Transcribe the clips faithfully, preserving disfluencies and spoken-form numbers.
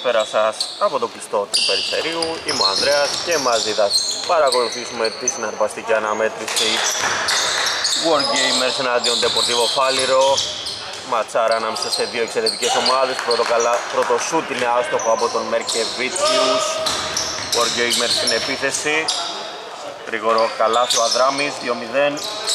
καλησπέρα σας από το κλειστό του Περιστερίου. Είμαι ο Ανδρέας και μαζί θα παρακολουθήσουμε τη συναρπαστική αναμέτρηση Wargamers εναντίον Deportivo Φάληρο. Ματσάρα ανάμεσα σε δύο εξαιρετικές ομάδες. Πρώτο, καλά, πρώτο σούτ είναι άστοχο από τον Merkevicius. Wargamers στην επίθεση. Γρήγορο καλάθι ο Αδράμης, δύο μηδέν.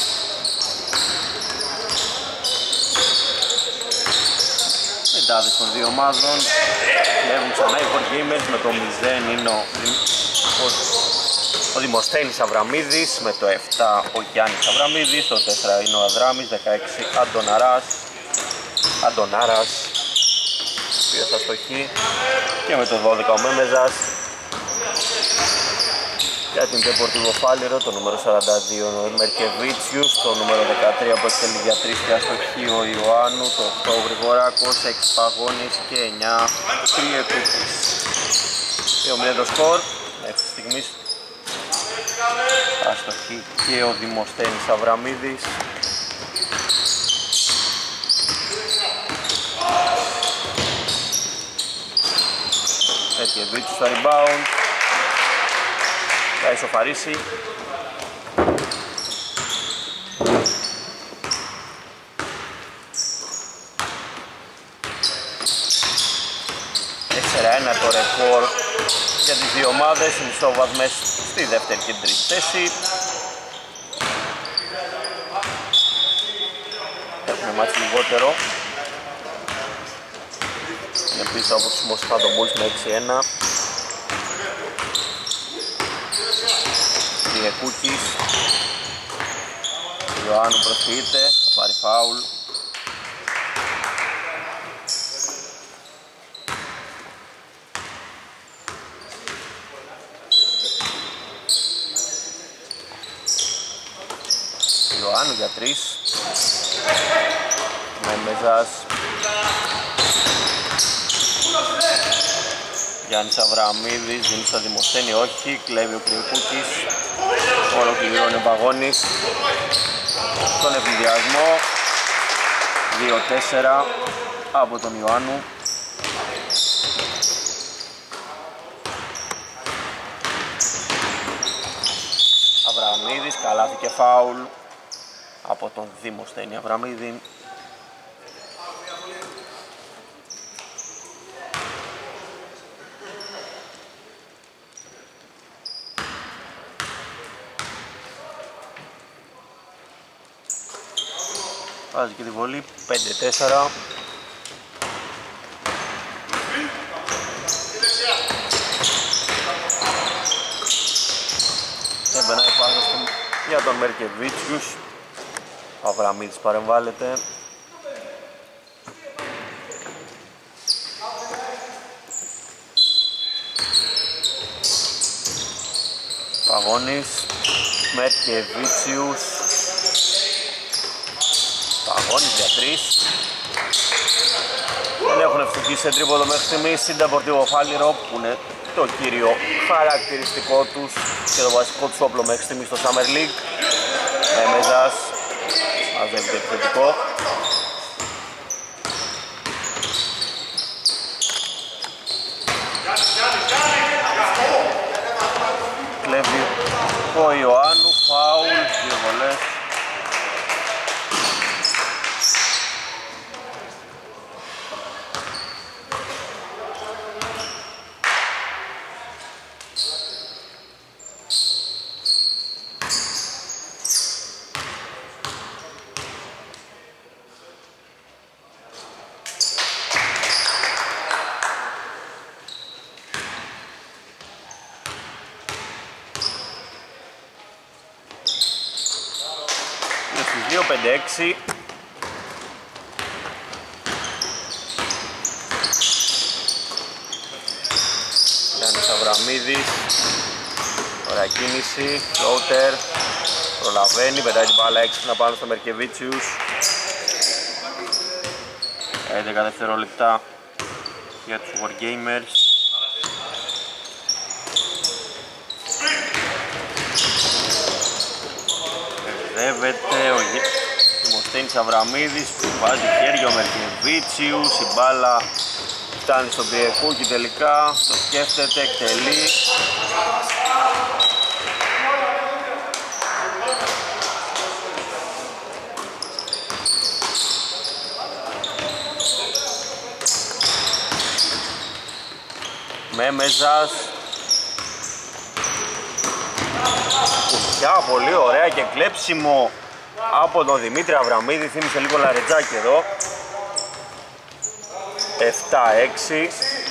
Μετάδες των δύο ομάδων. Κλέβουν ξανά οι Wargamers με το μηδέν είναι ο, ο, ο Δημοσθένης Αβραμίδης, με το επτά ο Γιάννης Αβραμίδης, το τέσσερα είναι ο Αδράμης, δεκαέξι Αντωναράς, Αντωνάρας, οποίος αστοχή, και με το δώδεκα ο Μέμεζας. Για την Deportivo Φάληρο το νούμερο σαράντα δύο ο Merkevicius, το νούμερο δεκατρία που εξελίγει για τρεις και αστοχή ο Ιωάννου, το οκτώ ο Γρηγοράκος, έξι Παγώνης και εννιά Τριεκούτης. δύο μηδέν το σκορ, μέχρι στιγμής αστοχή και ο Δημοσθένης Αβραμίδης. Merkevicius στο rebound, θα ισοφαρίσει. τέσσερα ένα το ρεκόρ για τις δύο ομάδες, ισόβαθμες στη δεύτερη και τρίτη θέση. Έχουμε μάτς λιγότερο. Είναι πίσω από τους Μοσχάτο Bulls με έξι ένα. Τριεκούτης, Ιωάννου προσποιείται, θα πάρει φάουλ. Ιωάννου για τρεις. Μέμεζας. Γιάννης Αβραμίδης, δίνει στο Δημοσθένη, όχι, κλέβει ο Τριεκούτης. Ολοκληρώνει ο Παγώνης στον ευνηδιασμό. δύο τέσσερα από τον Ιωάννου. Αβραμίδης, καλάθι και φάουλ από τον Δημοσθένη Αβραμίδη. Βάζει και τη βολή, πέντε τέσσερα. Έμπαινα επάνω για τον Merkevicius. Ο Αβραμίδης παρεμβάλλεται. Παγώνης, Merkevicius. Παγώνης για τρεις. Δεν έχουν ευτυχίσει σε τρίποδο μέχρι στιγμής στην Deportivo Φάληρο, που είναι το κύριο χαρακτηριστικό τους και το βασικό τους όπλο μέχρι στιγμής στο Summer League. Μέμεζας μαζεύει το επιθετικό. Κλέβει ο Ιωάννου, φάουλ, δύο βολές. δύο πέντε έξι. Γιάννης Αβραμίδης, ωραία κίνηση, floater, προλαβαίνει, πετάει την μπάλα έξυπνα πάνω στο Merkevicius. έντεκα δευτερόλεπτα για τους Wargamers. Δεύεται ο Δημοσθένης Αβραμίδης που βάζει χέρια ο Merkevicius, η μπάλα Φτάνει στον Πιεκούκι τελικά, το σκέφτεται, εκτελεί. Μέμεζας. Ουσιά, πολύ ωραία και κλέψιμο από τον Δημήτρη Αβραμίδη, θύμισε λίγο λαρετζάκι εδώ. επτά έξι.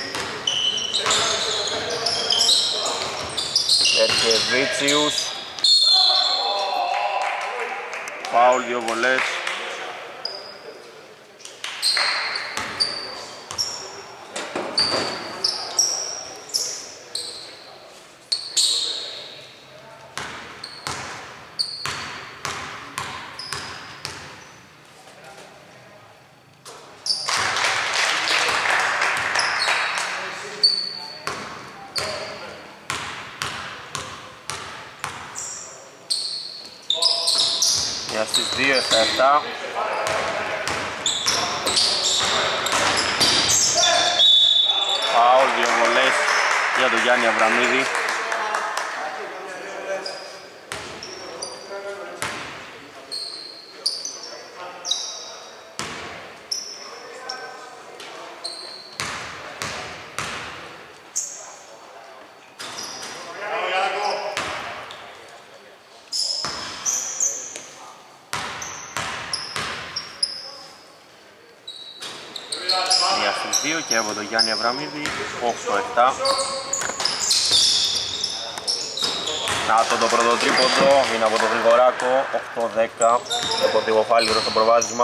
Ερκεβίτσιους. Φάουλ, δύο βολές. Για στις δύο εφτά επτά. Φάουλ, δύο βολές για τον Γιάννη Αβραμίδη. Και από τον Γιάννη Αβραμίδη, οκτώ επτά. Να το το πρώτο τρίποντο, είναι από τον Γρηγοράκο, οκτώ δέκα. Δεπορτίβο Φάληρο στο προβάδισμα.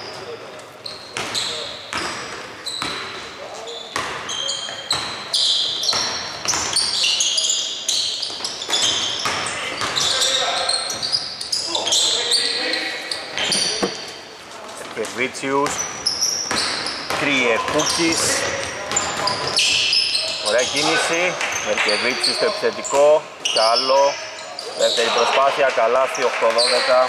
Κεβίτσιους. Κριεκούκης. Ωραία κίνηση. Μερκεβίτσιους στο επιθετικό. Κι άλλο. Δεύτερη προσπάθεια. Καλάθι. οκτώ δώδεκα.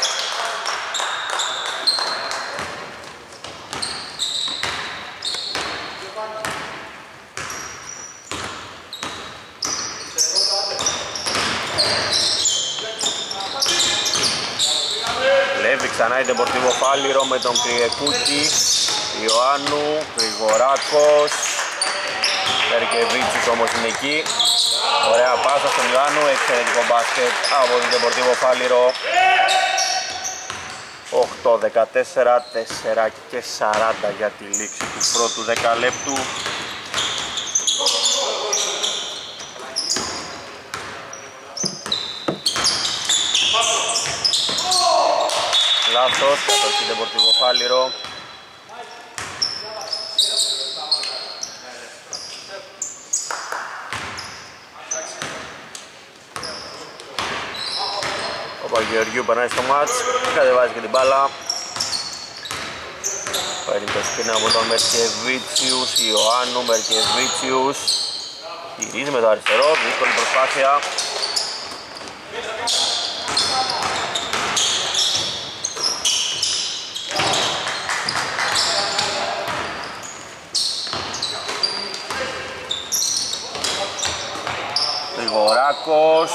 Βλέπει ξανά η Ντεπορτίβο Φάληρο με τον Κριεκούκη. Ιωάννου, Γρηγοράκος, Ερκεβίτσιος όμως είναι εκεί. Ωραία πάσα στον Ιωάννου, εξαιρετικό μπάσκετ από την Ντεπορτίβο Φάληρο. οκτώ δεκατέσσερα, τέσσερα και σαράντα για τη λήξη του πρώτου δεκαλέπτου. Λάθος, κατοχή Ντεπορτίβο Φάληρο. Ο Παγγεωργίου περνάει στο μάτς, κατεβάζει και την μπάλα. Παίρνει το σπίνα από τον Μερκεβίτσιους, Ιωάννου, Μερκεβίτσιους. Γυρίζει με το αριστερό, δύσκολη προσπάθεια. Γρηγοράκος.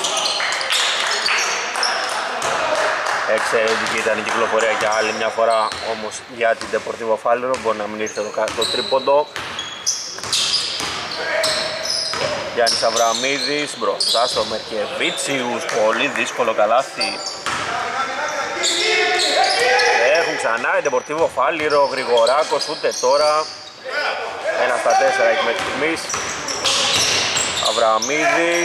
Εξαιρετική ήταν η κυκλοφορία για άλλη μια φορά όμως για την Ντεπορτίβο Φάληρο. Μπορεί να μην ήρθε το, το τρίποντο. Γιάννης Αβραμίδης μπροστά στο Μερκεβίτσιους. Πολύ δύσκολο καλάθι. Έχουν ξανά η Ντεπορτίβο Φάληρο. Γρηγοράκος ούτε τώρα. Ένα στα τέσσερα έχει μέχρι στιγμής. Αβραμίδης.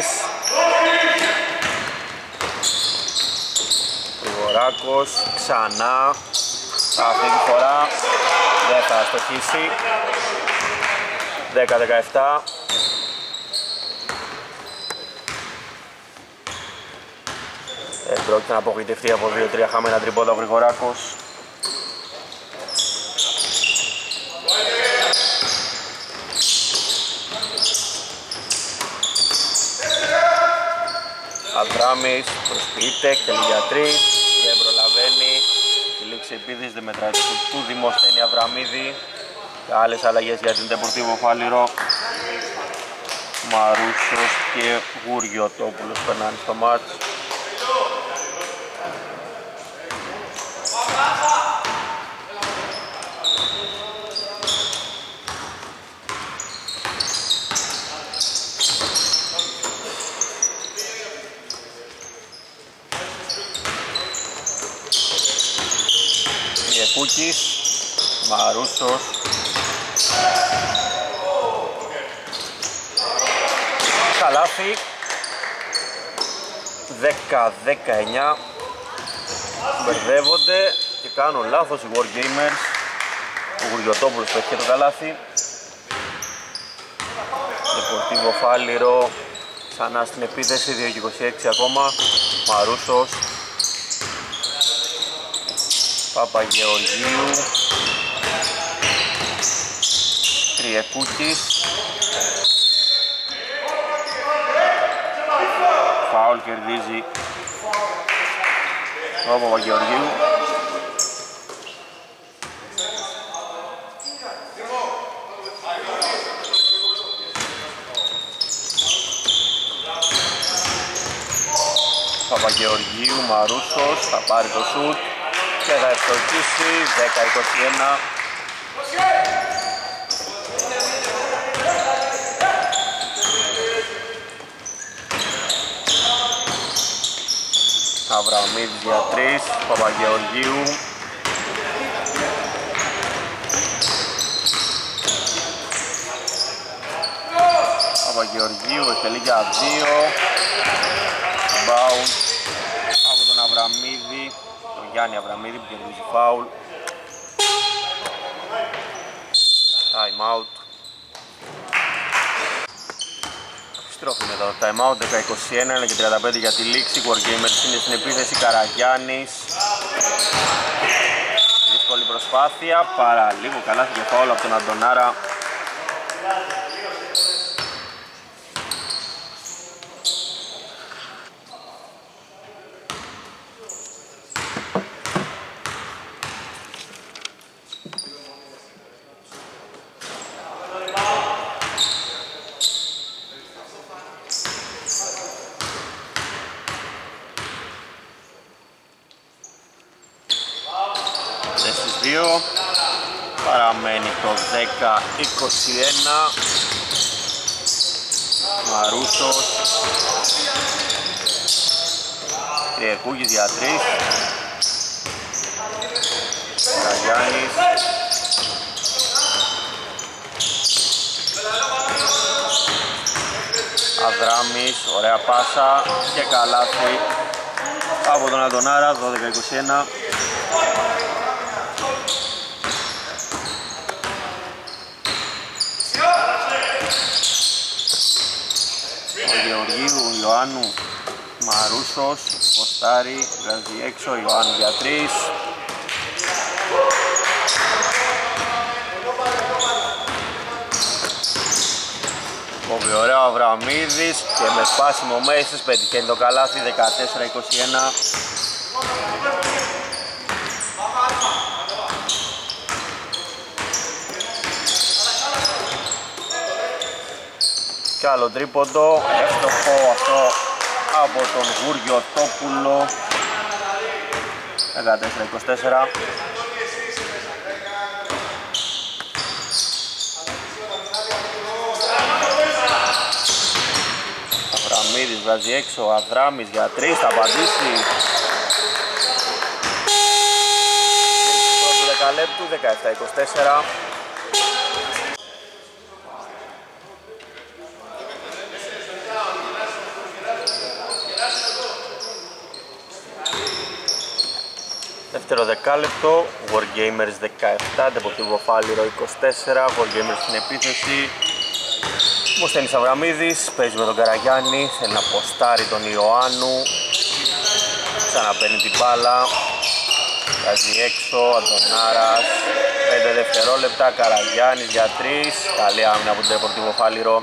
Γρηγοράκος ξανά. Αυτή τη φορά δεν θα στοχίσει. δέκα δεκαεπτά. Δεν πρόκειται να απογοητευτεί από δύο τρία χαμένα τριπόδα ο Γρηγοράκος. Αβράμις προσποιείται, εκτελεί για τρεις, δεν προλαβαίνει. Η λήξη επίδυσης δεν μετράει του Δημοσθένη Αβραμίδη. Και άλλες αλλαγές για την Deportivo Φάληρο. Μαρούσος και Γουργιωτόπουλος περνάνε στο μάτς. Ιεκούκης, Μαρούσος, καλάθι, δέκα δεκαεννιά, μπερδεύονται και κάνουν λάθος οι Wargamers. Ο Γουργιωτόπουλος το έχει και το καλάθι. Deportivo Φάληρο ξανά στην επίθεση, δύο και είκοσι έξι ακόμα. Μαρούσος, Παπαγεωργίου, Τριεκούκης, φάουλ κερδίζει ο Παπαγεωργίου. Παπαγεωργίου, Μαρούσος, θα πάρει το σουτ και θα ευστοχίσει, δέκα είκοσι ένα. Αβραμίδης για τρεις, Παπαγεωργίου, Παπαγεωργίου εκτελεί για δύο. Bounce από τον Αβραμίδη, τον Γιάννη Αβραμίδη που κερδίζει φάουλ. Time out. Επιστροφή μετά το time out, δέκα είκοσι ένα, ένα και τριάντα πέντε για τη λήξη. Wargamers είναι στην επίθεση, Καραγιάννης. Δύσκολη προσπάθεια, παρά λίγο καλά και φάουλ από τον Αντωνάρα. Παραμένει το δέκα είκοσι ένα. Μαρούσος, Τριεκούκης για τρεις. Καραγιάννης, Αδράμης, ωραία πάσα και καλάθι από τον Αντωνάρα, δώδεκα είκοσι ένα. Γεωργίου, Ιωάννου, Μαρούσος, ποστάρι, βγάζει έξω, Ιωάννου για τρεις. Κόβει ωραία ο Αβραμίδης και με σπάσιμο μέσος πετυχαίνει το καλάθι, δεκατέσσερα είκοσι ένα. Κι άλλο τρίποντο, εύστοχο αυτό από τον Γουργιωτόπουλο, δεκατέσσερα είκοσι τέσσερα. Αβραμίδης βγάζει έξω, Αδράμης για τρεις, θα απαντήσει. Πρώτου δεκαλέπτου, δεκαεπτά είκοσι τέσσερα. Δεύτερο δεκάλεπτο, Wargamers δεκαεπτά, Deportivo Φάληρο είκοσι τέσσερα, Wargamers στην επίθεση. Μοστένης Αβραμίδης, παίζει με τον Καραγιάννη, θέλει να ποστάρει τον Ιωάννου. Ξαναπαίρνει την μπάλα, βγάζει έξω, Αντωνάρας, πέντε δευτερόλεπτα, Καραγιάννης για τρεις, καλή άμυνα από τον Deportivo Φάληρο.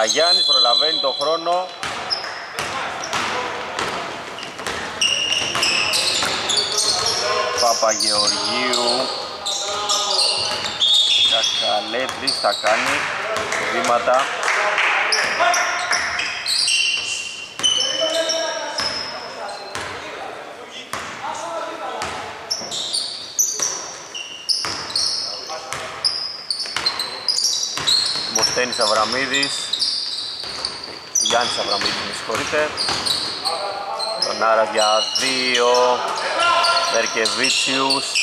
Καραγιάννης προλαβαίνει το χρόνο. Παπαγεωργίου. Κακαλέτρης θα κάνει βήματα. Μοστένης Αβραμίδης. Γιάννης Αβραμίδης, με συγχωρείτε. Τον Άρας για δύο. Βερκεβίτσιους.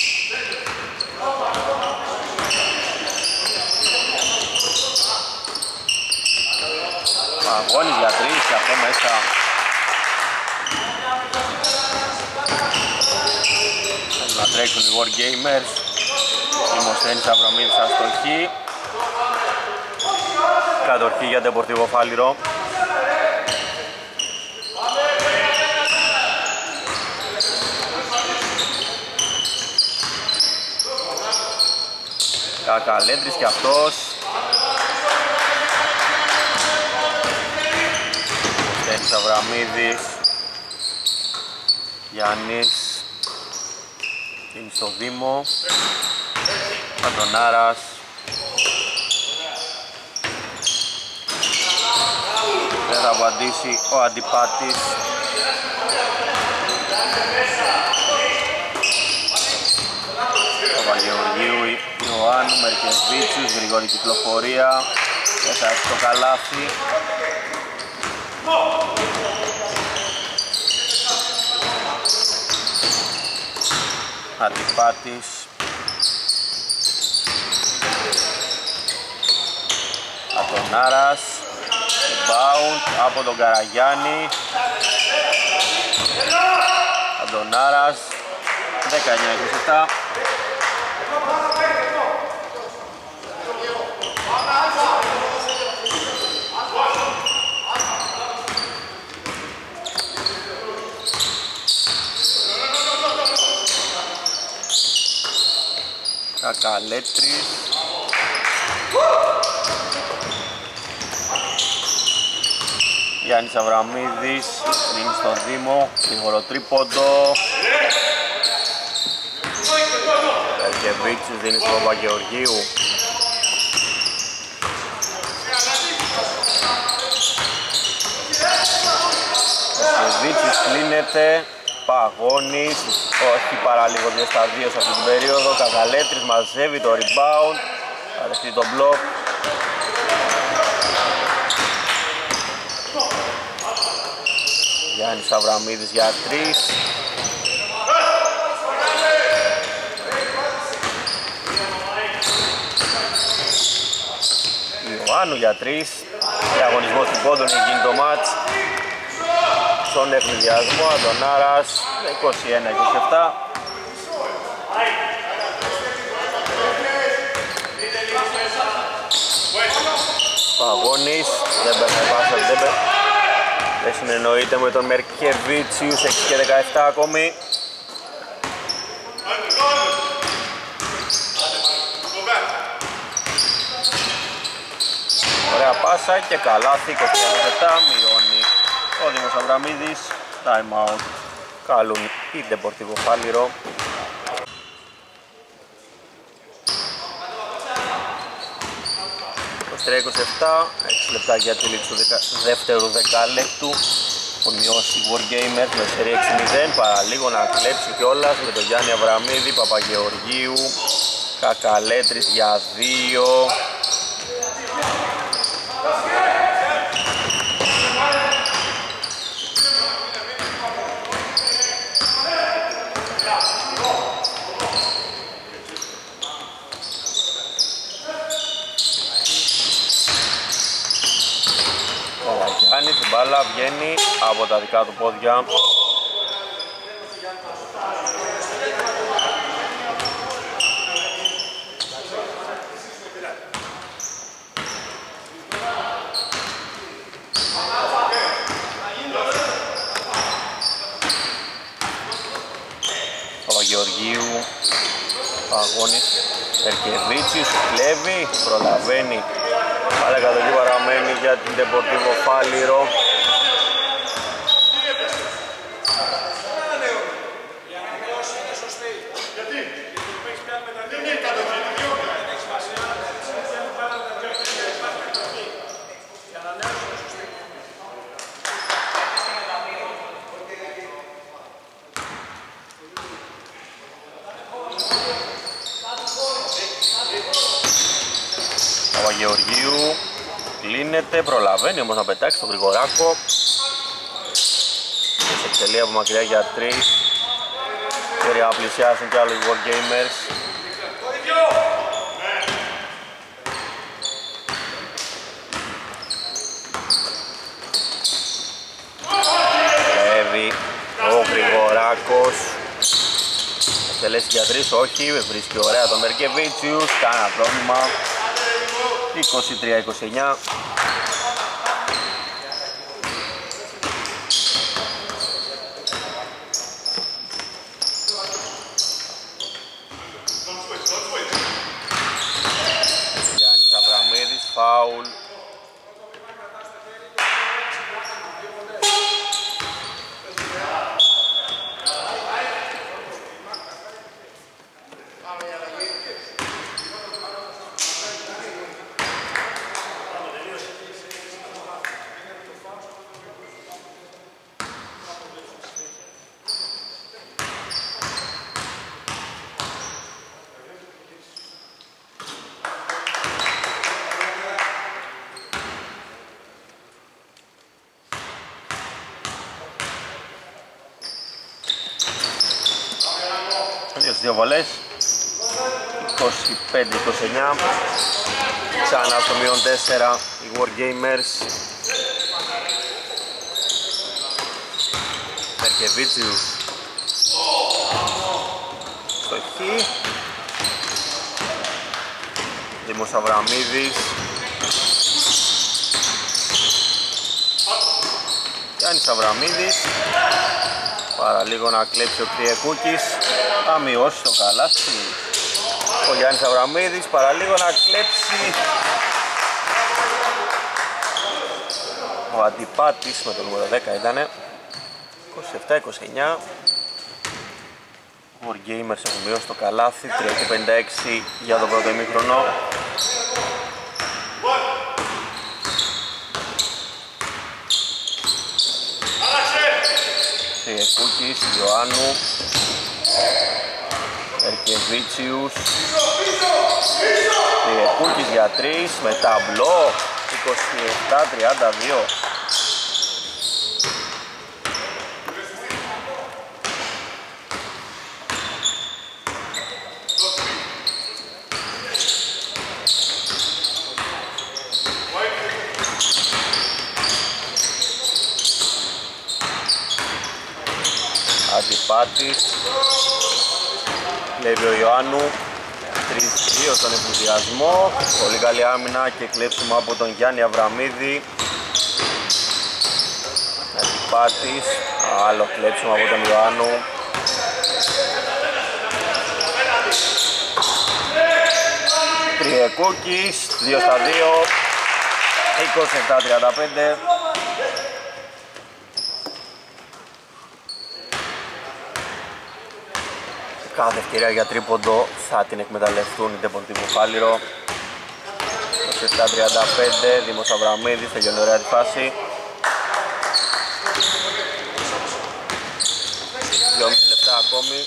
Αγώνης για τρεις και αυτό μέσα. Θέλουν να τρέξουν οι Wargamers. Η Μοστένης Αβραμίδης αστοχή. Κατορχή για Ντεπορτίβο Φάληρο. Κακαλέντρης και αυτός. Μοστένης Αβραμίδης. Γιάννης. Είναι στο Δήμο. Πατρονάρας. Δεν θα απαντήσει ο Αντιπάτης. Παπαγεωργίου, Ιωάννου, Μερκεβίτσιους, γρήγορη κυκλοφορία. Δεν θα έχει το καλάθι. Αντιπάτης. Ατονάρας. Rebound από τον Καραγιάννη. Αντωνάρας. δεκαεννιά είκοσι επτά. Κακαλέτρης. Γιάννης Αβραμίδης, είναι στον Δήμο, γρήγορο τρίποντο. Βερκεβίτσιος δίνει στον Παπαγεωργίου. Βερκεβίτσιος κλείνεται, Παγώνης, όχι παραλίγο δύο στα δύο σε αυτή την περίοδο. Κακαλέτρης μαζεύει το rebound, θα δεχτεί το μπλοκ. Γιάννης Αβραμίδης για τρεις. Ιωάννου για τρεις. Διαγωνισμός του πόντων έχει γίνει το μάτς. Στον ευνηδιασμό Αντωνάρας είκοσι ένα είκοσι επτά. Παγώνης, δεν περνάει πάσα, δεν περνάει. Δεν συνεννοείται με τον Μερκεβίτσιους, έξι και δεκαεπτά ακόμη. Ωραία πάσα και καλάθι, είκοσι ένα επτά, μειώνει ο Δήμος Αβραμίδης. Time out, καλούν η Ντεπορτίβο Φάληρο. είκοσι τρία είκοσι επτά, έξι λεπτά για τη λήξη του δεύτερου δεκάλεπτου. Έχουν μειώσει οι Wargamers με σερί έξι μηδέν, παραλίγο να κλέψει κιόλας με τον Γιάννη Αβραμίδη, Παπαγεωργίου, Κακαλέτρης για δύο. Γιάννης, η μπάλα βγαίνει από τα δικά του πόδια. Παπαγεωργίου, Παγώνης, Βερκεβίτσιος, κλέβει, προλαβαίνει Αλλά κατοχή παραμένει για την Deportivo Φάληρο. Παπαγεωργίου κλείνεται, προλαβαίνει όμως να πετάξει τον Γρηγοράκο. Σε εκτελεί από μακριά για τρεις. Μπορεί να πλησιάσουν κι άλλοι οι Wargamers. Βλέπει ο Γρηγοράκος. Εκτελέσει για τρεις, όχι, βρίσκει ωραία τον Μερκεβίτσιους, κανένα πρόβλημα. είκοσι τρία είκοσι εννιά. Γιάννης Αβραμίδης, φάουλ. Δύο βολές, είκοσι πέντε είκοσι εννιά. Ξανά στο μείον τέσσερα οι Wargamers. Μερκεβίτσιους στοχή. Δήμος Αβραμίδης. Γιάννης Αβραμίδης. Παραλίγο να κλέψει ο Κριεκούκης. Θα μειώσει το καλάθι ο Γιάννης Αβραμίδης, παραλίγο να κλέψει ο Αντιπάτης με το νούμερο δέκα ήτανε. είκοσι επτά είκοσι εννιά. Ο Wargamers έχουν μειώσει το καλάθι, τρία πενήντα έξι για το πρώτο ημίχρονο. Κριεκούκης, Ιωάννου, Ερκεβίτσιους, Κριεκούκης για τρεις με ταμπλό, είκοσι επτά τριάντα δύο. Αντιπάτης, κλέβει ο Ιωάννου, τρία δύο στον ενθουσιασμό, πολύ καλή άμυνα και κλέψιμο από τον Γιάννη Αβραμίδη. Αντιπάτης, άλλο κλέψιμο από τον Ιωάννου. Κριεκούκης, δύο στα δύο, είκοσι επτά τριάντα πέντε. Κάθε ευκαιρία για τρίποντο θα την εκμεταλλευτούν οι Deportivo Φάληρο. είκοσι επτά τριάντα πέντε, Δήμος Αβραμίδης, τελειώνει ωραία τη φάση. δυόμισι λεπτά ακόμη.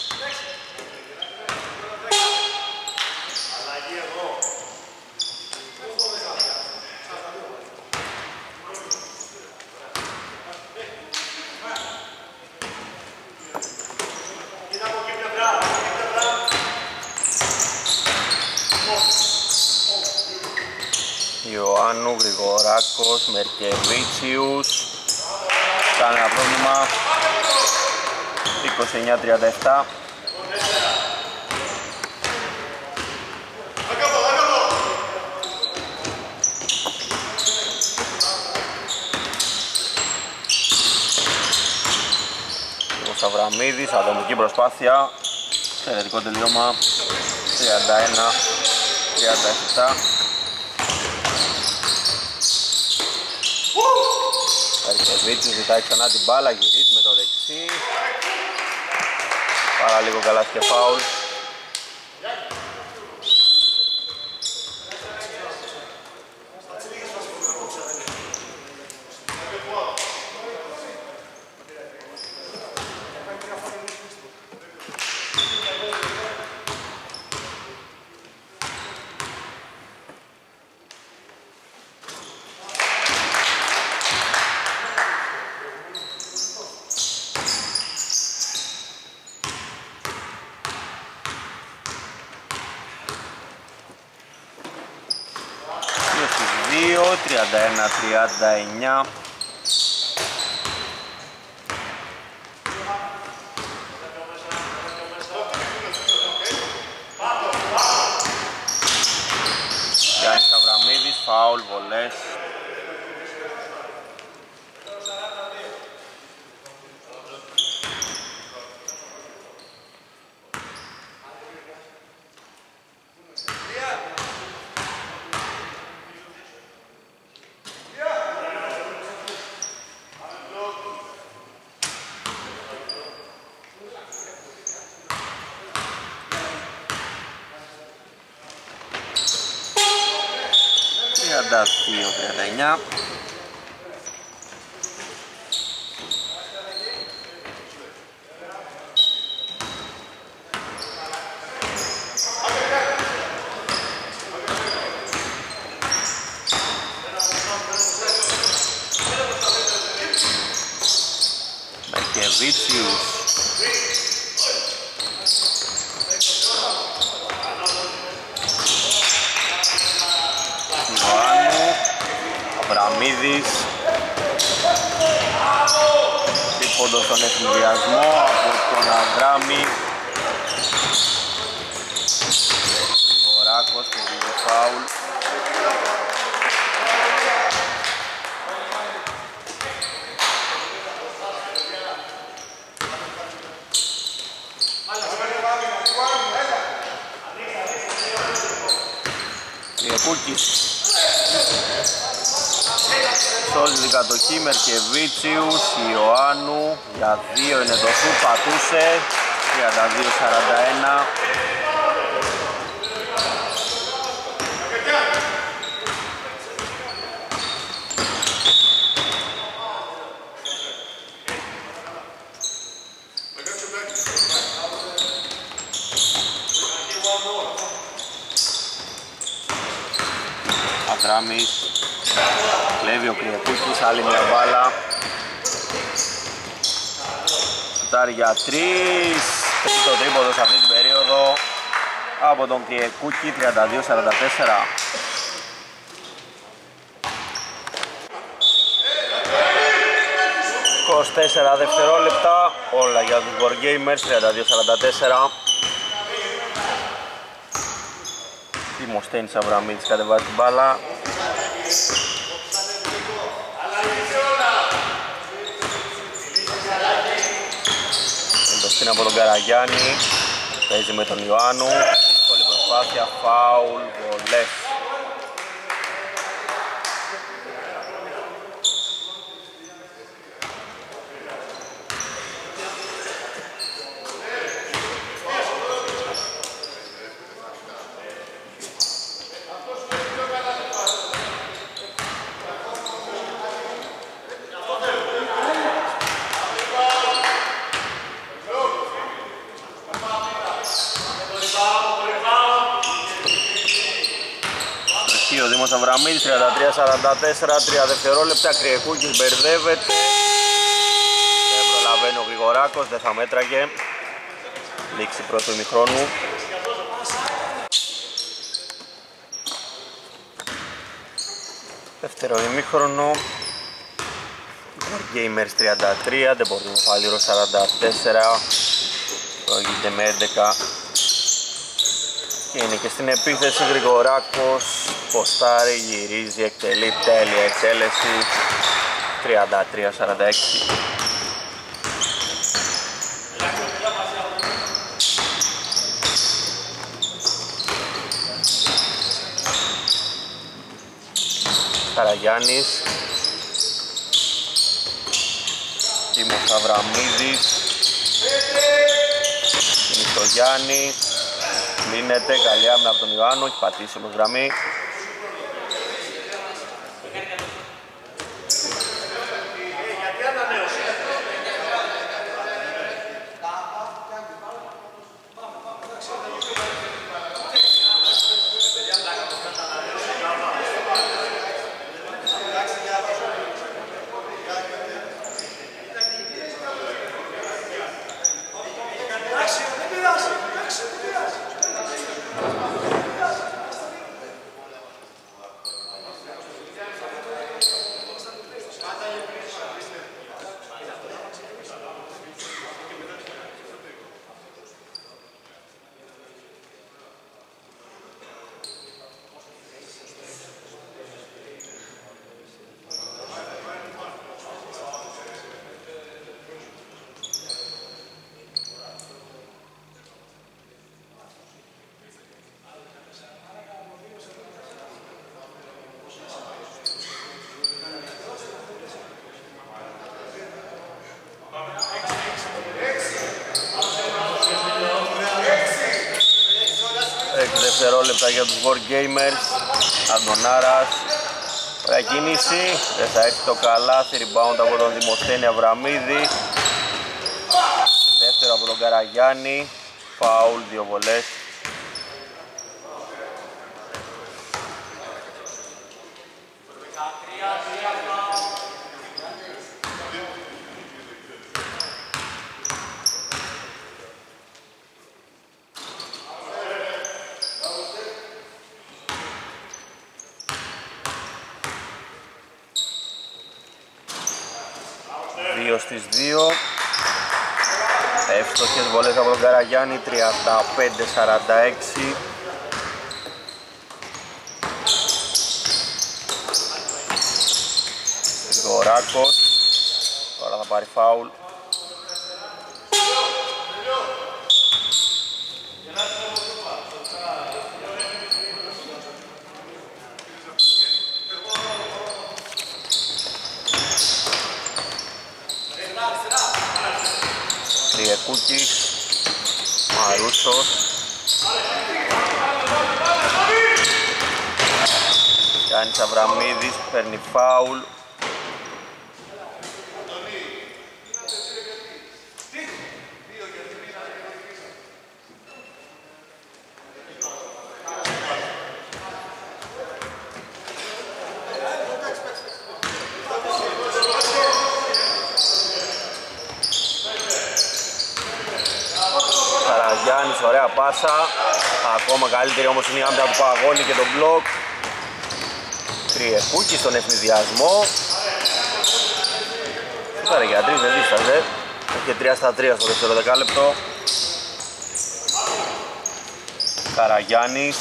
Ιωάννου, Γρηγοράκος, Μερκεβίτσιους. Κανένα πρόβλημα. είκοσι εννιά τριάντα επτά. Ο Σαβραμίδης, ατομική προσπάθεια. Εξαιρετικό τελείωμα. τριάντα ένα τριάντα επτά. Καρκεβίτσιος ζητάει ξανά την μπάλα, γυρίζει με το δεξί. Πάρα λίγο καλάθι και φάουλ. τριάντα ένα τριάντα εννιά. Γιάννης Αβραμίδης, φάουλ, βολές. τριάντα δύο τριάντα εννιά. Μπακεβίτσιους. Αβραμίδης. Τρίποντο στον εφηδιασμό από τον Αβράμι. Γρηγοράκος και δύο φάουλ. Λιεκούκης. Σώζει την κατοχή, Μερκεβίτσιους, Ιωάννου, για δύο είναι το σουτ, πατούσε, τριάντα δύο σαράντα ένα. Αβράμις. Κλέβει ο Κρυεκούκης, άλλη μια μπάλα. Σουτάρει για τρεις. Τρίτο τρίποντο σε αυτή την περίοδο από τον Κρυεκούκη, τριάντα δύο σαράντα τέσσερα. είκοσι τέσσερα δευτερόλεπτα, όλα για τους Wargamers, τριάντα δύο σαράντα τέσσερα. Δημοσθένης Αβραμίδης κατεβάζει την μπάλα. Εντοστήν από τον Καραγιάννη, παίζει με τον Ιωάννου, δύσκολη προσπάθεια, φάουλ, βολές. Ο Δήμος Αβραμίδης, τριάντα τρία σαράντα τέσσερα, τρία δευτερόλεπτα, Κρυεκούκης μπερδεύεται. Δεν προλαβαίνει ο Γρηγοράκος, δεν θα μέτραγε. Λήξη πρώτου ημιχρόνου. Δεύτερο ημίχρονο. Wargamers τριάντα τρία, Deportivo Φάληρο σαράντα τέσσερα. Προηγείται με έντεκα. Και είναι και στην επίθεση Γρηγοράκος, ποστάρει, γυρίζει, εκτελεί, τέλεια εκτέλεση, τριάντα τρία σαράντα έξι. Καραγιάννης, Τίμος Αβραμίδης. Είναι στο Γιάννη. Κλείνεται, καλή άμυνα από τον Ιωάννου, έχει πατήσει όμως γραμμή. Δευτερόλεπτα για τους Wargamers. Αντωνάρας, ωραία κίνηση, δεν θα έχει το καλάθι, rebound από τον Δημοσθένη Αβραμίδη. Δεύτερο από τον Καραγιάννη, φάουλ, δύο βολές. δύο στις δύο. Εύστοχες βολές από τον Καραγιάννη, τριάντα πέντε σαράντα έξι. Γρηγοράκος, τώρα θα πάρει φάουλ. Τριεκούκης, Μαρούσος. Γιάννης Αβραμίδης, παίρνει φάουλ. Γιάννης, ωραία πάσα, ακόμα καλύτερη όμως είναι η άμυνα του Παγώνη και τον μπλοκ. Τριεκούκη στον ευνηδιασμό. Τώρα για τρεις δεν δίσταζε, είχε τρία στα τρία στο δεύτερο δεκάλεπτο. Καραγιάννης.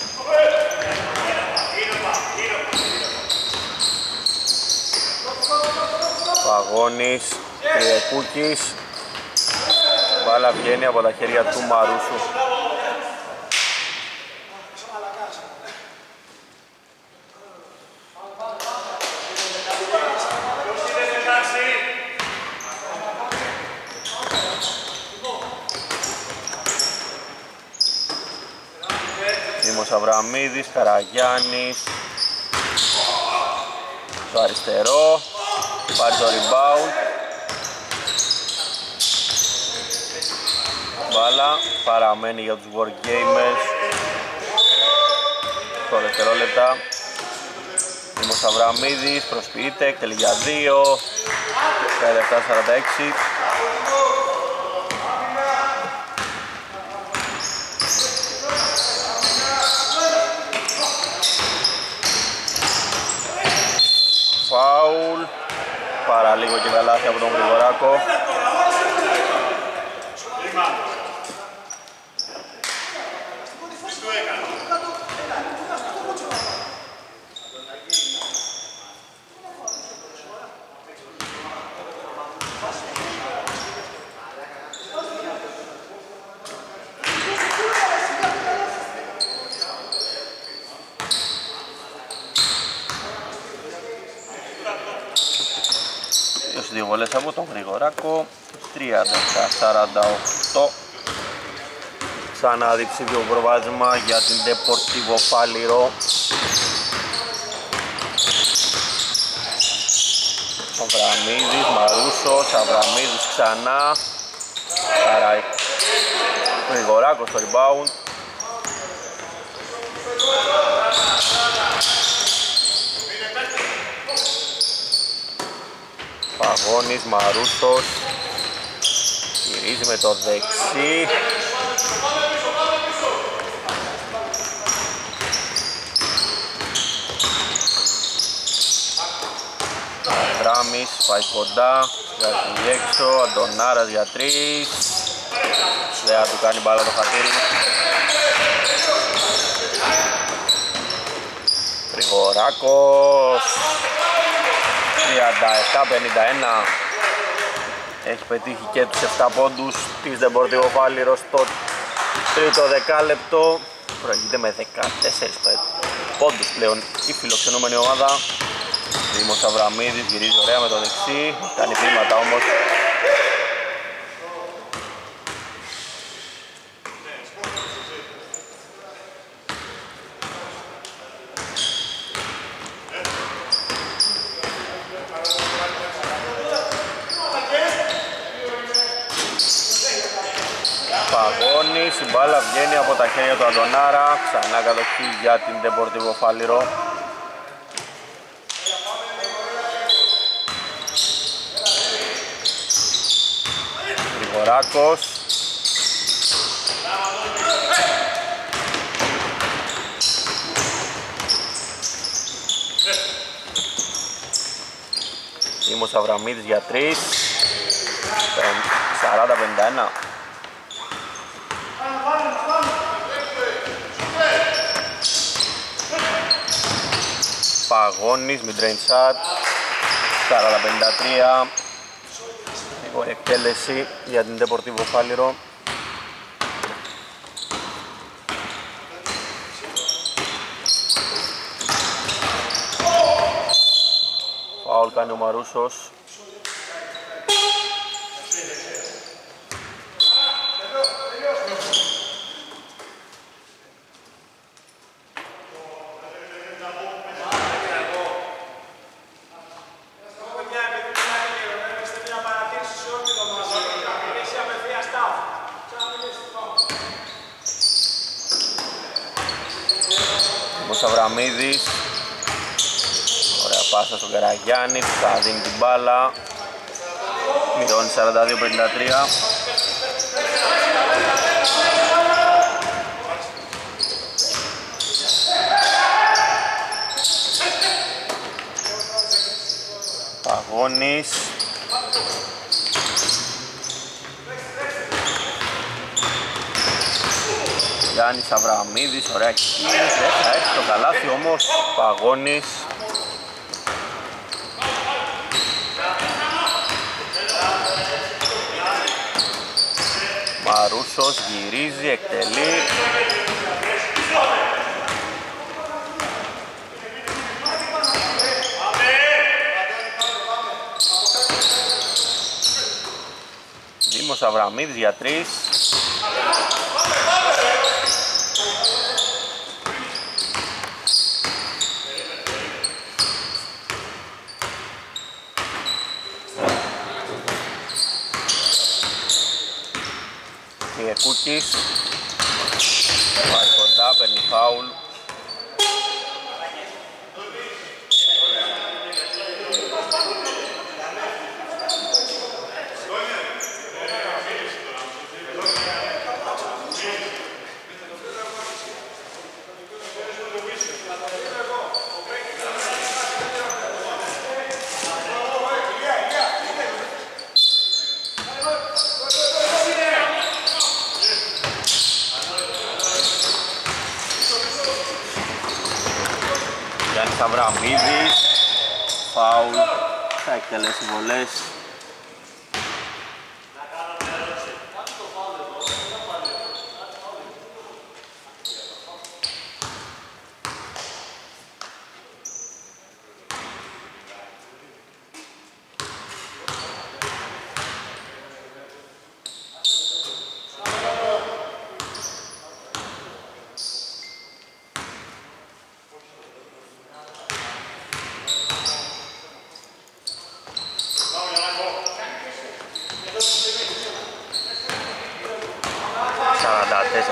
Παγώνης, Τριεκούκης. Μπάλα βγαίνει από τα χέρια του Μαρούσου. Δήμος Αβραμίδης, Καραγιάννης. Στο αριστερό, πάρει το rebound. Μπάλα παραμένει για τους Wargamers. Το δευτερόλεπτα. Δήμος Αβραμίδης προσποιείται, εκτελεί για δύο. τριάντα επτά σαράντα έξι. Φάουλ. Παραλίγο και καλάθι από τον Γρηγοράκο. είκοσι δύο βολές από τον Γρηγοράκο, τριάντα επτά σαράντα οκτώ. Ξανά διψήφιο προβάδισμα για την Deportivo Φάληρο. Αβραμίδης, Μαρούσος, Αβραμίδης ξανά. Άρα Γρηγοράκος στο rebound. Παγώνης, Μαρούσος. Γυρίζει με το δεξί. Αβράμις πάει κοντά, βγάζει έξω, Αντωνάρας για τρεις. Δεν του κάνει μπάλα το χατήρι. Γρηγοράκος, τριάντα επτά πενήντα ένα. Έχει πετύχει και τους επτά πόντους της Deportivo Φάληρο στο τρίτο δεκάλεπτο. Προηγείται με δεκατέσσερις πόντους πλέον η φιλοξενούμενη ομάδα. Δήμος Αβραμίδης γυρίζει ωραία με το δεξί, κάνει βήματα όμως. Παγώνης, η μπάλα βγαίνει από τα χέρια του Αντωνάρα, ξανά κατοχή για την Deportivo Φάληρο. Γρηγοράκος. Δήμος Αβραμίδης για τρεις. σαράντα πενήντα ένα. Παγώνης, mid-range shot, σαράντα πενήντα τρία. Η εκτέλεση για την Deportivo Φάληρο. Φάουλ κάνει ο Μαρούσος. Αβραμίδης, ωραία πάσα στον Καραγιάννη, θα δίνει την μπάλα, μειώνει σαράντα δύο πενήντα τρία. Παγώνης, Γιάννης Αβραμίδης, ωραία κίνηση, θα έχει το καλάθι όμως, Παγώνης. Μαρούσος γυρίζει, εκτελεί. Δήμος Αβραμίδης για τρεις. Κούκκις, πάει κοντά, παίρνει φάουλ. Αβραμίδης, φάουλ, θα εκτελέσει βολές.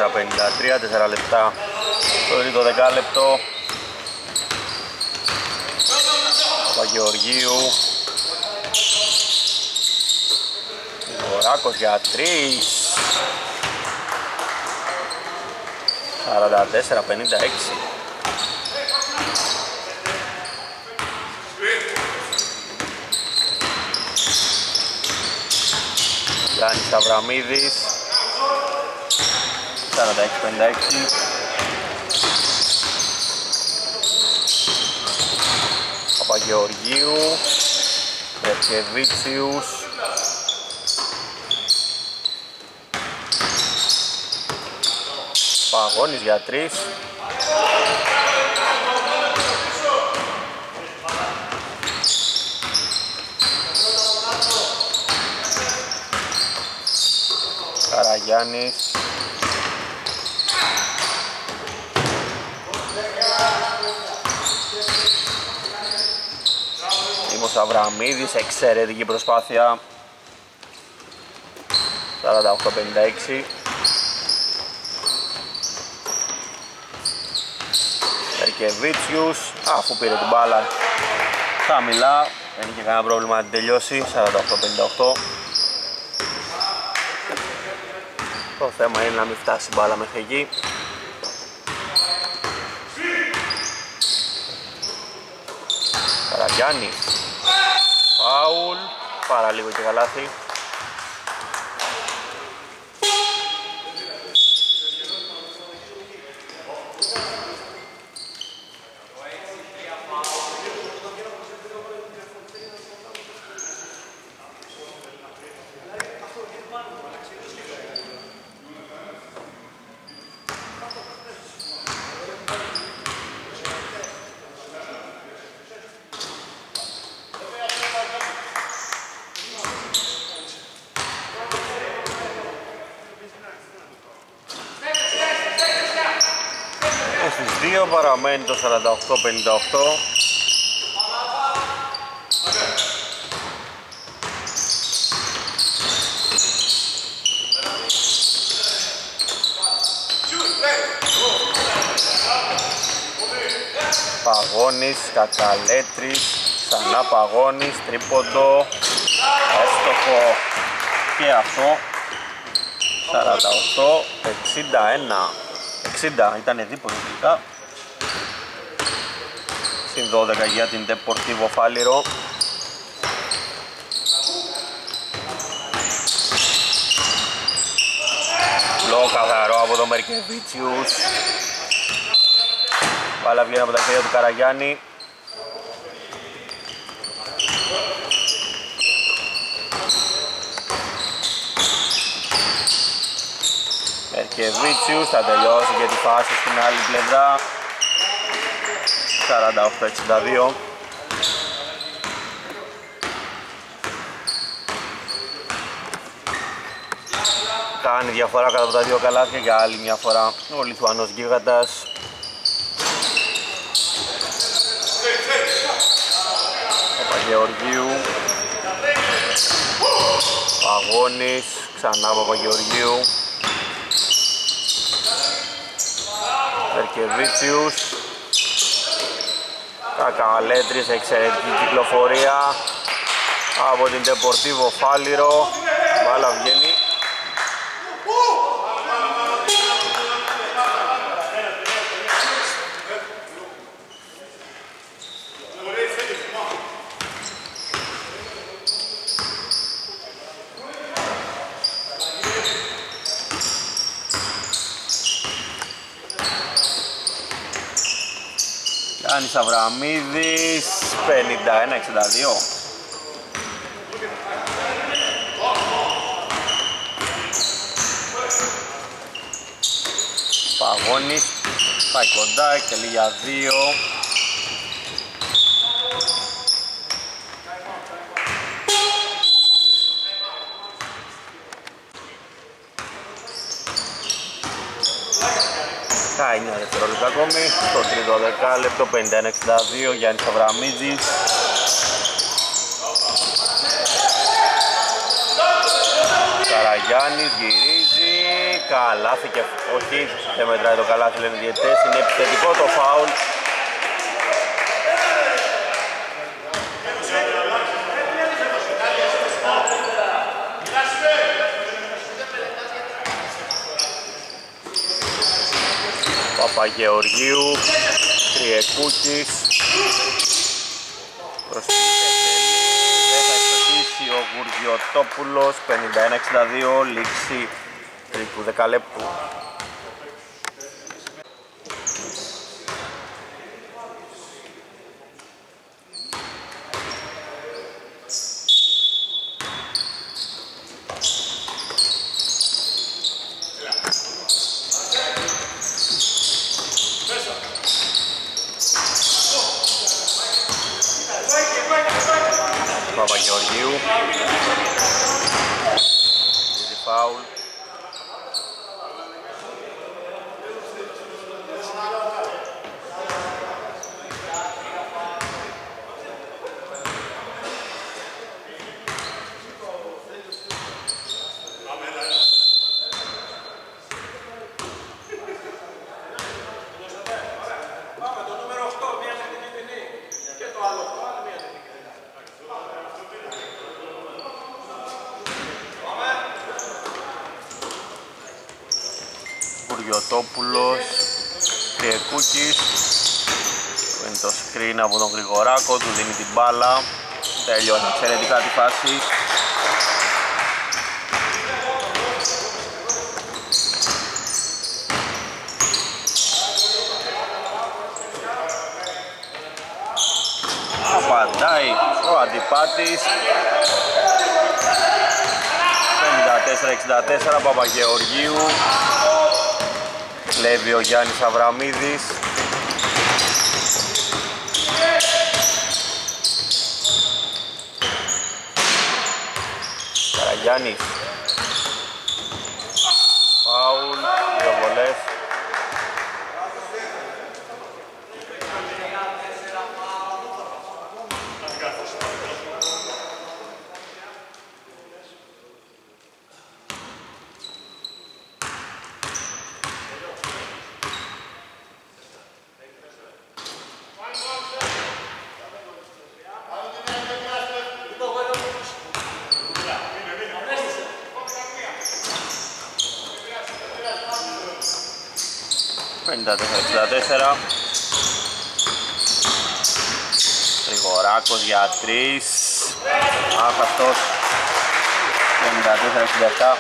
τέσσερα πενήντα τρία, τέσσερα λεπτά στο τρίτο δεκάλεπτο. Παπαγεωργίου, Γοράκος για τρεις, σαράντα τέσσερα πενήντα έξι. Γιάννης Αβραμίδης, σαράντα έξι πενήντα έξι. Παπαγεωργίου, Περκεβίτσιους, Παγώνης για τρεις, Καραγιάννης, Δήμος Αβραμίδης, εξαιρετική προσπάθεια, σαράντα οκτώ πενήντα έξι. Περκεβίτσιους, αφού πήρε την μπάλα χαμηλά, δεν είχε κανένα πρόβλημα να την τελειώσει, σαράντα οκτώ πενήντα οκτώ. Το θέμα είναι να μην φτάσει η μπάλα μέχρι εκεί. Καραγιάννη, φάουλ, παραλίγο και καλάθι. Στις δύο παραμένει το σαράντα οκτώ πενήντα οκτώ. Παγώνης, Κακαλέτρης, ξανά Παγώνης, τρίποντο, έστοχο και αυτό. Σαράντα οκτώ εξήντα ένα. εξήντα ήταν δίπολο τελικά. Συν δώδεκα για την Deportivo Φάληρο. Λόγο καθαρό από τον Μερκεβίτσιους. Μπάλα βγαίνει από τα χέρια του Καραγιάννη. Μερκεβίτσιους θα τελειώσει και τη φάση στην άλλη πλευρά. σαράντα οκτώ εξήντα δύο. Κάνει διαφορά κατά από τα δύο καλάθια για άλλη μια φορά ο Λιθουανός γίγαντας. Παπαγεωργίου, Παγώνης, ξανά Παπαγεωργίου, Περκεβίτσιους, Κακαλέτρης, εξαιρετική κυκλοφορία από την Deportivo Φάληρο. Μπάλα βγαίνει. Γιάννης Αβραμίδης, πενήντα ένα εξήντα δύο. Παγώνης, πάει κοντά, εκτελεί για δύο. εννιά δευτερόλεπτα ακόμη, στο τρίτο δεκάλεπτο, πενήντα ένα εξήντα δύο, Γιάννης Αβραμίδης. Καραγιάννης γυρίζει καλάθι και όχι, δεν μετράει το καλάθι, λένε οι διαιτητές, είναι επιθετικό το φάουλ. Παπαγεωργίου, Τριεκούκης, δεν θα εξωτήσει ο Γουργιωτόπουλος, πενήντα ένα εξήντα δύο, λήξη τρίτου δεκαλέπτου. Παπαγεωργίου, δίδει φάουλ. Γουργιωτόπουλος, Τριεκούκης, είναι το screen από τον Γρηγοράκο, του δίνει την μπάλα, τελειώνει εξαιρετικά τη φάση. Απαντάει ο Αντιπάτης, πενήντα τέσσερα εξήντα τέσσερα, Παπαγεωργίου. Κλέβει ο Γιάννης Αβραμίδης. Καραγιάννης. Φάουλ, δύο βολές. πενήντα τέσσερα εξήντα τέσσερα. Γρηγοράκος για τρεις. Άχαστος. πενήντα τέσσερα εξήντα επτά.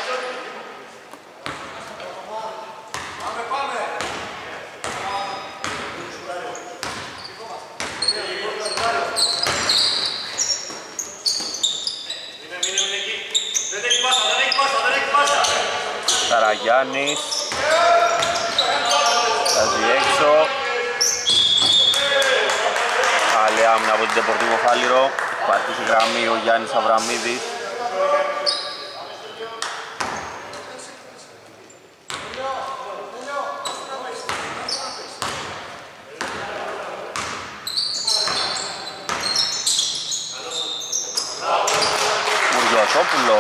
Καραγιάννης. Βάζει έξω. Άλλη άμυνα από την Deportivo Φάληρο. Υπάρχει στη γραμμή ο Γιάννης Αβραμίδης. Μουργιωτόπουλος.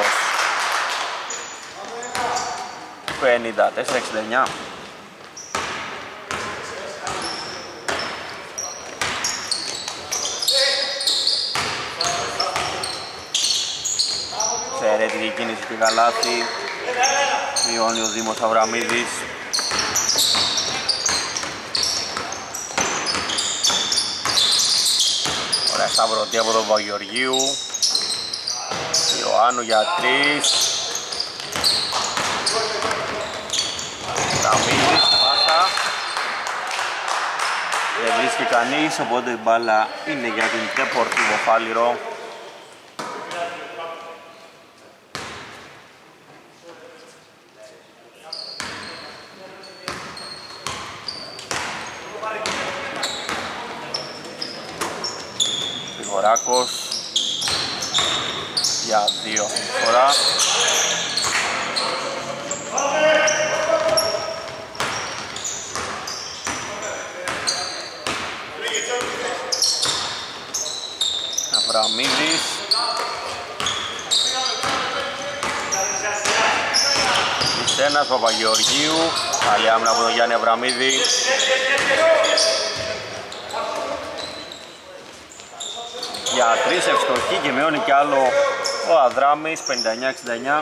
πενήντα τέσσερα εξήντα εννιά. Εξαιρετική κίνηση και καλάθι. Μειώνει ο Δήμος Αβραμίδης. Ωραία σταυρωτή από τον Παπαγεωργίου. Ιωάννου για τρεις. Αβραμίδης, πάσα. Δεν βρίσκει κανείς, οπότε η μπάλα είναι για την Deportivo Φάληρο. Γρηγοράκος για δύο φορά. Αβραμίδης. τρεις ένα, Παπαγεωργίου, άλλη άμυνα από τον Γιάννη Αβραμίδη. Για τρεις ευστοχή και μειώνει κι άλλο ο Αδράμης, πενήντα εννιά εξήντα εννιά.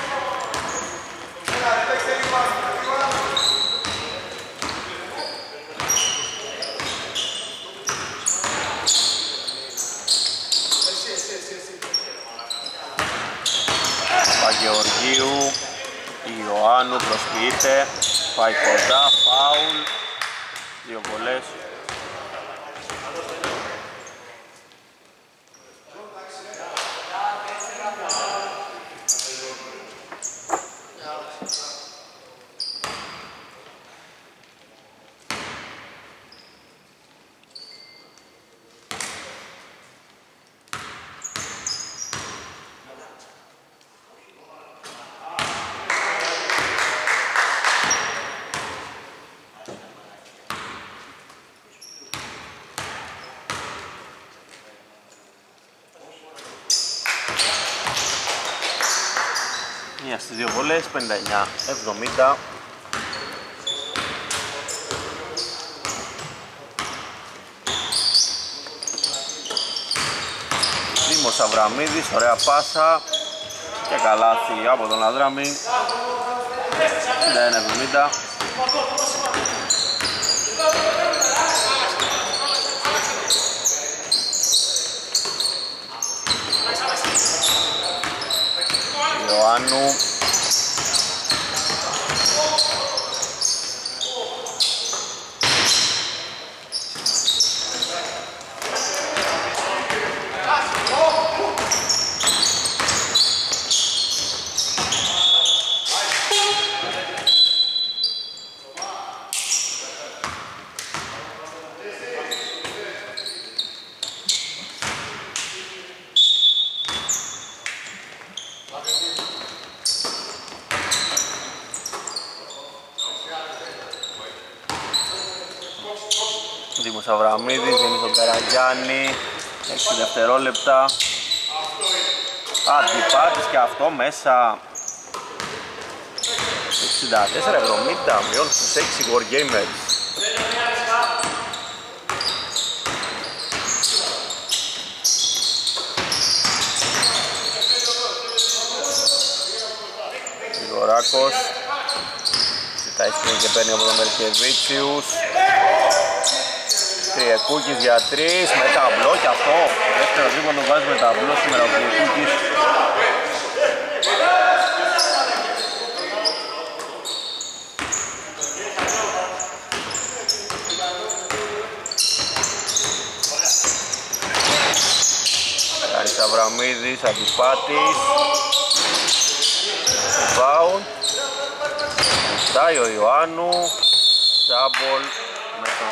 Παπαγεωργίου, Ιωάννου προσποιείται, πάει κοντά, φάουλ, δύο βολές. Μία στις δύο βολές, πενήντα εννιά εβδομήντα. Δήμος Αβραμίδης, ωραία πάσα και καλάθι από τον Αδράμη, πενήντα ένα εβδομήντα. Ιωάννου, Δήμος Αβραμίδης, δίνει στον Καραγιάννη, έξι δευτερόλεπτα. Αντιπάτης και αυτό μέσα. εξήντα τέσσερα εβδομήντα, μειώνει στους έξι Wargamers. Γρηγοράκος ζητάει σκριν και παίρνει από τον Μερκεβίτσιους. Κριεκούκης για τρεις, με ταμπλό και αυτό. Δεύτερο τρίποντο το βάζει με ταμπλό σήμερα ο Κριεκούκης. Άρης Αβραμίδης, Αντιπάτης. Rebound. Φτάει ο Ιωάννου. Σάμπολ με το...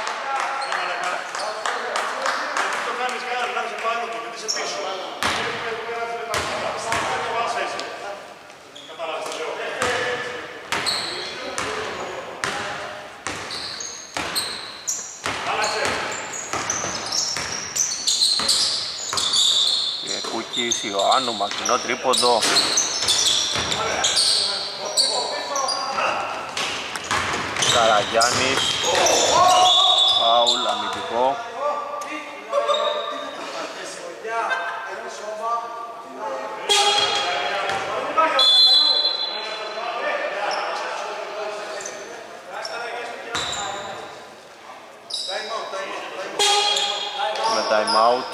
Κούκης, Ιωάννου, μακρινό τρίποντο. Καραγιάννης, φάουλ, αμυντικό. Με time out.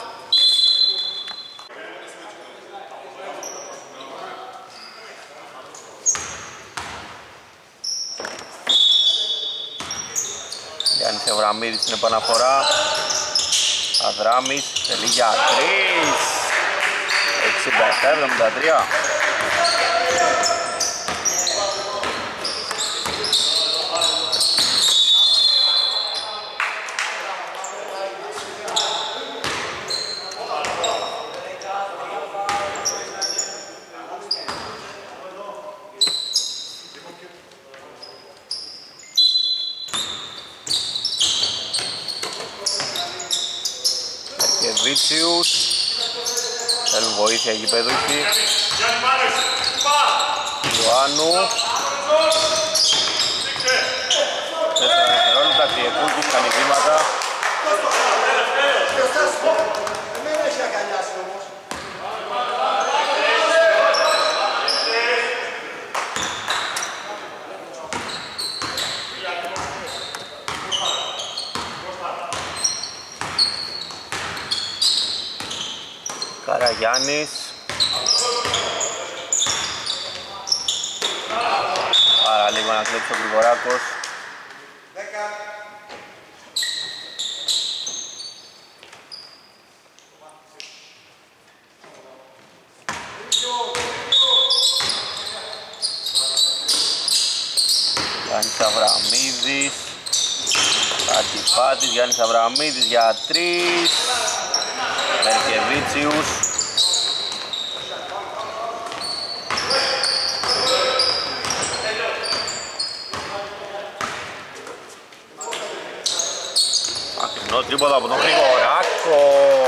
Γιάννης Αβραμίδης στην επαναφορά. Αδράμης, τελεί για τρεις. εξήντα επτά εβδομήντα τρία. Βίτσιους, θέλουν βοήθεια οι γηπεδούχοι. Ιωάννου, Τέσσερα δευτερόλεπτα, Τριεκούκης κάνει βήματα. Καραγιάννης. Άρα λίγο να κλέψει ο Γρηγοράκος. Γιάννης Αβραμίδης. Κατυπάτης, Γιάννης Αβραμίδης για τρεις. Μερκεβίτσιους. Ακρινό τρίποδο από τον Γρηγοράκο.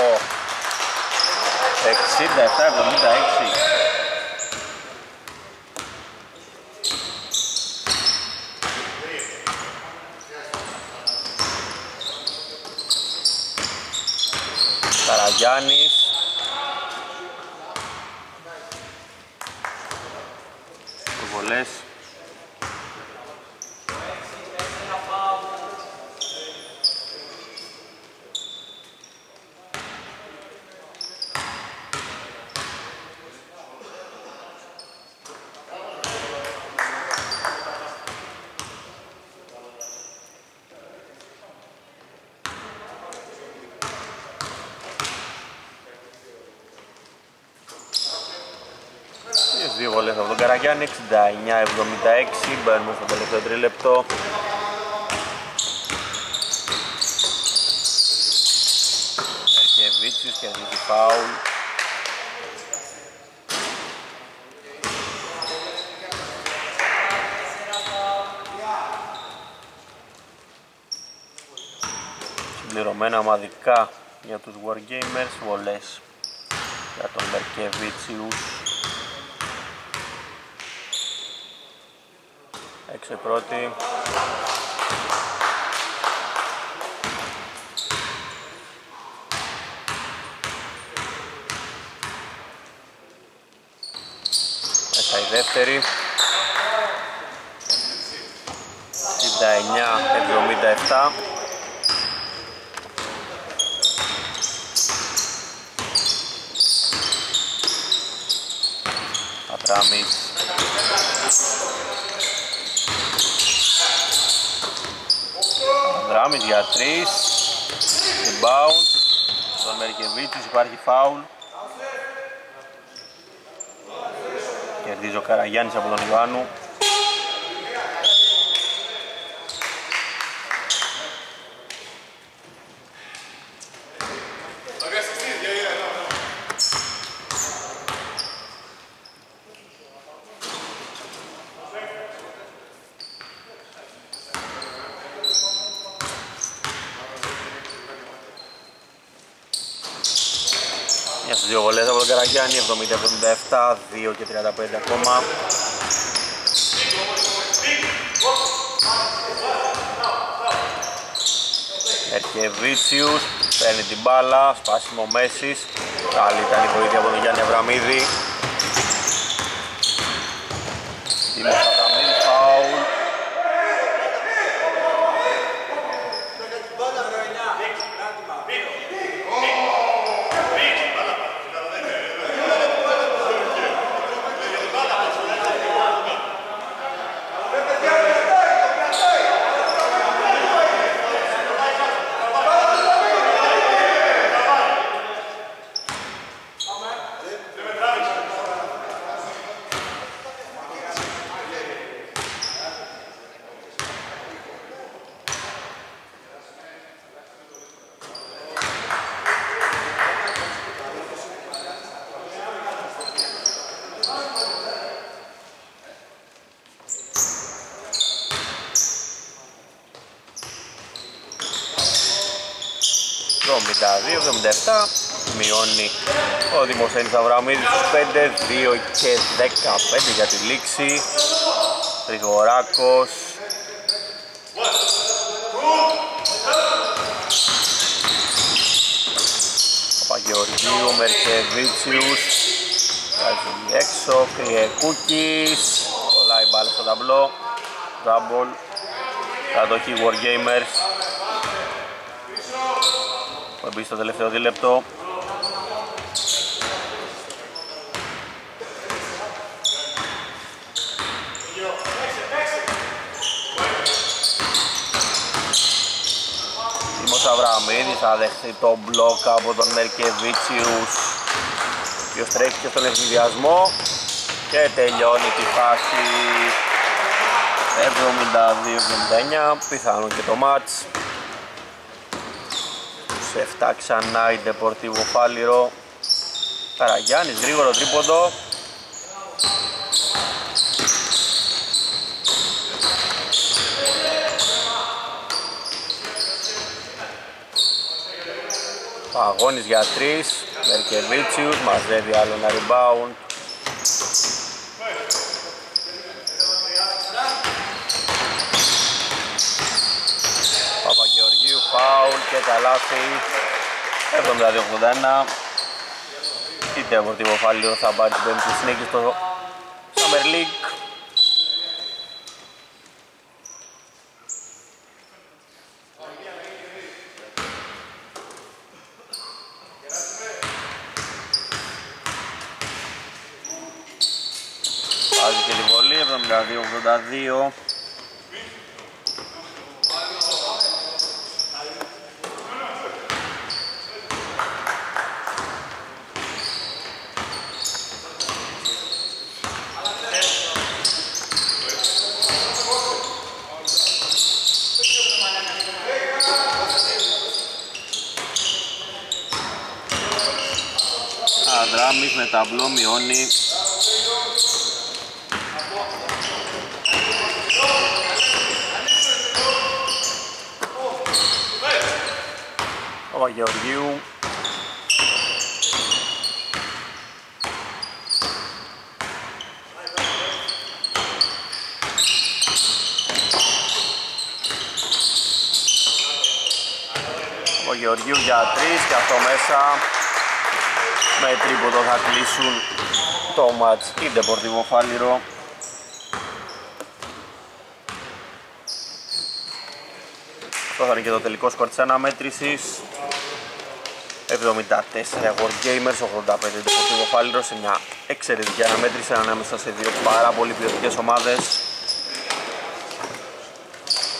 εξήντα επτά εβδομήντα έξι. Καραγιάννης. Προβολές. Δύο βολές από τον Καραγιάννη, εξήντα εννιά εβδομήντα έξι, μπαίνουμε στο τελευταίο τρίλεπτο. Μερκεβίτσιος κερδίζει φάουλ. Συμπληρωμένα ομαδικά για τους Wargamers, βολές για τον Μερκεβίτσιους. Έξω η πρώτη. Μέσα η δεύτερη. εξήντα εννιά εβδομήντα επτά. Αβράμις. Αβράμις για τρεις. Rebound. Στον Μερκεβίτσιος υπάρχει φάουλ. Κερδίζει ο Καραγιάννης από τον Ιωάννου. Μια στις δύο βολές από τον Καραγιάννη, εβδομήντα εβδομήντα επτά, δύο και τριάντα πέντε ακόμα. Μερκεβίτσιους παίρνει την μπάλα, σπάσιμο Μέσης. Καλή ήταν η βοήθεια από τον Γιάννη Αβραμίδη. Τίμος Αβραμίδης, φάουλ. εβδομήντα δύο εβδομήντα επτά, μειώνει ο Δημοσθένης Αβραμίδης στους πέντε, δύο και δεκαπέντε για τη λήξη. Γρηγοράκος. Παπαγεωργίου, Μερκεβίτσιους. Βγάζει έξω, Κρυεκούκης. Κολλάει μπάλα στο ταμπλό. Double. Κατοχή Wargamers. Θα μπει στο τελευταίο δίλεπτο. Τίμος Αβραμίδης θα δεχθεί το μπλοκ από τον Μερκεβίτσιους, ο οποίος τρέχει και στον ευνηδιασμό και τελειώνει τη φάση εβδομήντα δύο εβδομήντα εννιά, πιθανόν και το μάτς. Σε εφτά ξανά η Deportivo Φάληρο. Καραγιάννης, γρήγορο τρίποντο. Παγώνης για τρεις, Μερκεβίτσιους, μαζεύει άλλο ένα rebound. Παπαγεωργίου, φάουλ και καλάθι. εβδομήντα δύο ογδόντα ένα. Η Deportivo Φάληρο θα πάρει την πέμπτη συνέχεια στο Summer League. Βάζει και τη βολή, εβδομήντα δύο ογδόντα δύο. Αδράμις με ταμπλό μειώνει. Παπαγεωργίου. Παπαγεωργίου για τρεις και αυτό μέσα. Με τρίποντο θα κλείσουν το μάτς η Deportivo Φάληρο. Αυτό θα είναι και το τελικό σκορ της αναμέτρησης. εβδομήντα τέσσερα Wargamers, ογδόντα πέντε Deportivo Φάληρο, σε μια εξαιρετική αναμέτρηση ανάμεσα σε δύο πάρα πολύ ποιοτικές ομάδες.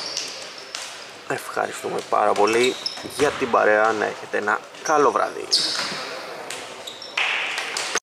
Ευχαριστούμε πάρα πολύ για την παρέα, να έχετε ένα καλό βράδυ.